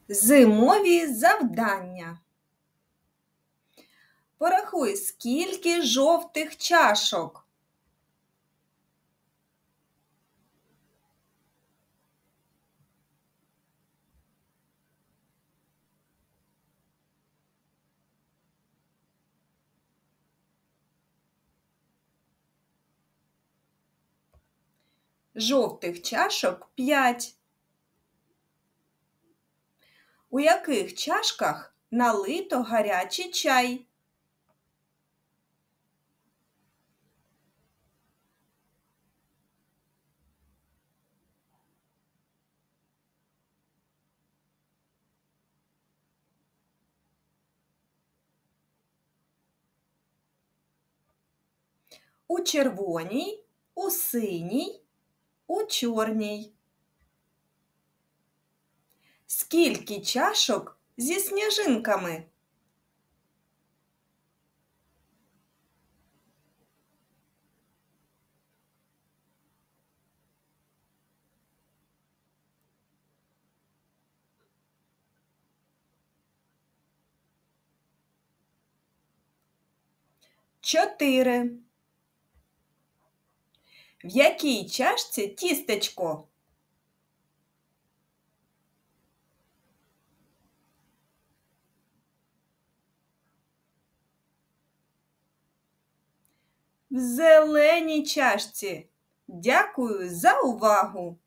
Зимові завдання. Порахуй, скільки жовтих чашок. Жовтих чашок 5. У яких чашках налито гарячий чай? У червоній, у синій, у чорній. Скільки чашок зі сніжинками? Чотири. В якій чашці тістечко? В зеленій чашці. Дякую за увагу!